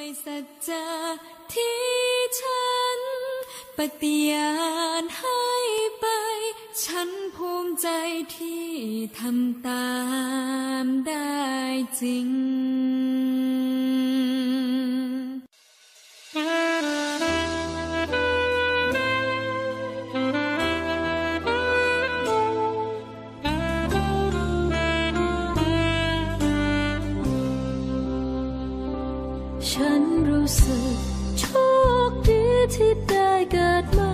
สัจจะที่ฉันปฏิญาณให้ไปฉันภูมิใจที่ทำตามได้จริงฉันรู้สึกโชคดีที่ได้เกิดมา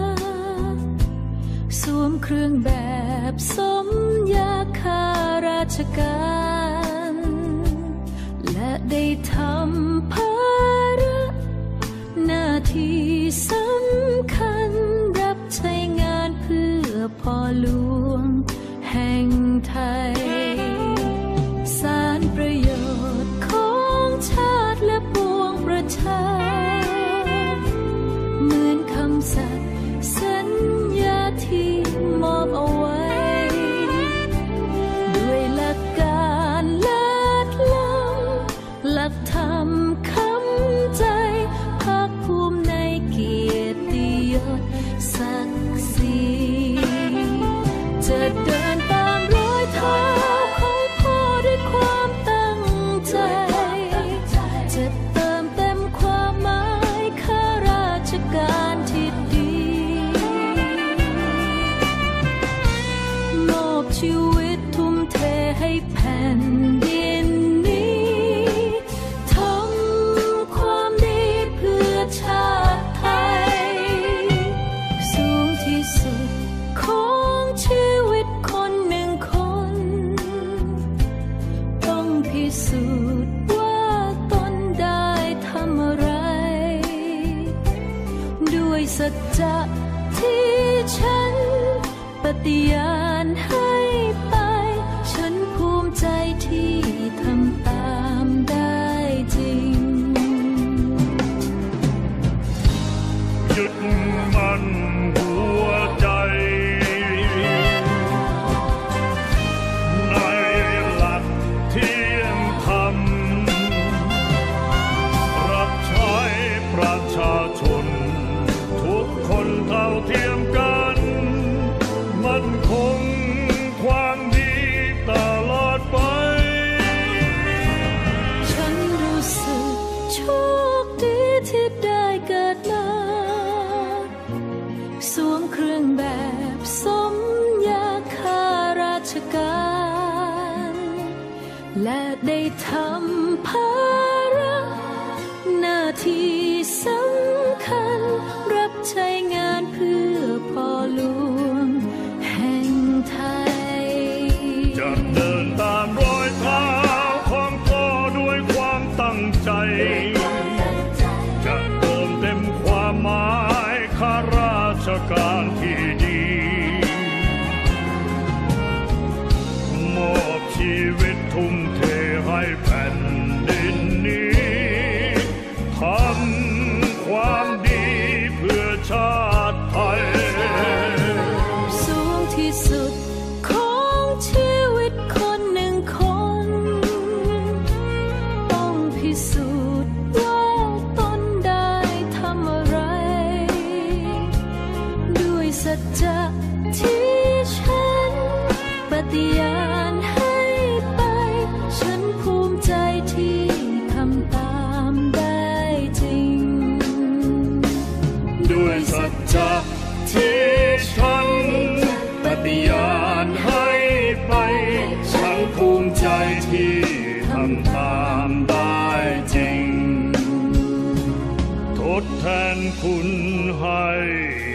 สวมเครื่องแบบสมยาข้าราชการและได้ทำภาระหน้าที่สำคัญรับใช้งานเพื่อพ่อหลวงแห่งไทยสารประโยชน์ของชาติและปวงประชาเหมือนคำสัตย์สัญญาที่มอบเอาไว้ด้วยหลักการเลิศล้ำหลักธรรมคำใจภาคภูมิในเกียรติยศศักดิ์ศรีจะเดินตามรอยเท้าของพ่อด้วยความตั้งใจจะเติมเต็มความหมายข้าราชการที่ดีมอบชีวิตทุ่มเทให้แผ่นดินนี้ทำความดีเพื่อชาติไทยสูงที่สุดของชีวิตคนหนึ่งคนต้องพิสูจน์ว่าตนได้ทำอะไรด้วยสัจจะที่ฉันปฏิญาณให้ไปฉันภูมิใจที่ทำตามได้จริงหยุดมันหัวใจในหลักเที่ยงธรรมรับใช้ประชาชนทุกคนเท่าเทียมกันมั่นคงความดีตลอดไปฉันรู้สึกโชคดีที่ได้เกิดมาสวมเครื่องแบบสมยาข้าราชการและได้ทำภาระหน้าที่สำคัญรับใช้งานเพื่อพ่อหลวงแห่งไทยจะเดินตามรอยเท้าของพ่อด้วยความตั้งใจจะเติมเต็มความหมายข้าราชการที่ดีมอบชีวิตทุ่มเทให้แผ่นดินนี้ทำความดีเพื่อชาติไทยสูงที่สุดของชีวิตคนหนึ่งคนต้องพิสูจน์ว่าตนได้ทำอะไรด้วยสัจจะที่ฉันปฏิญาณให้ไปฉันภูมิใจที่ทำตามได้จริงด้วยสัจจะที่ฉันปฏิญาณให้ไปฉันภูมิใจที่ทำตามได้จริงทดแทนคุณให้